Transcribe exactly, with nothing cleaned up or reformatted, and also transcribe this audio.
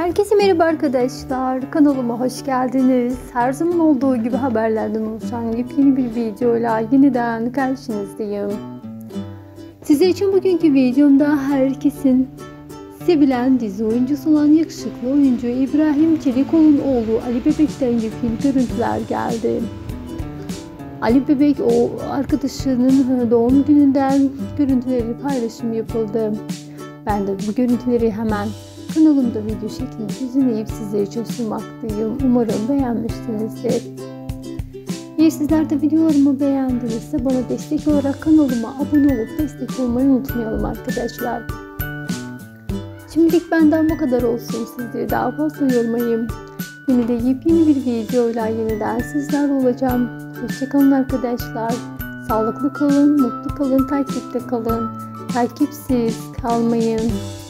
Herkese merhaba arkadaşlar. Kanalıma hoş geldiniz. Her zaman olduğu gibi haberlerden oluşan yepyeni bir videoyla yeniden karşınızdayım. Sizler için bugünkü videomda herkesin sevilen dizi oyuncusu olan yakışıklı oyuncu İbrahim Çelikoğlu'nun oğlu Ali Bebek'ten yepyeni görüntüler geldi. Ali Bebek o arkadaşının doğum gününden görüntüleri paylaşım yapıldı. Ben de bu görüntüleri hemen kanalımda video şeklinde düzenleyip sizler için sunmaktayım. Umarım beğenmişsinizdir. Eğer sizler de videolarımı beğendinizse bana destek olarak kanalıma abone olup destek olmayı unutmayalım arkadaşlar. Şimdilik benden bu kadar olsun. Sizleri daha fazla yormayayım. Yine de yepyeni bir videoyla yeniden sizlerle olacağım. Hoşçakalın arkadaşlar. Sağlıklı kalın, mutlu kalın, takipte kalın. Takipsiz kalmayın.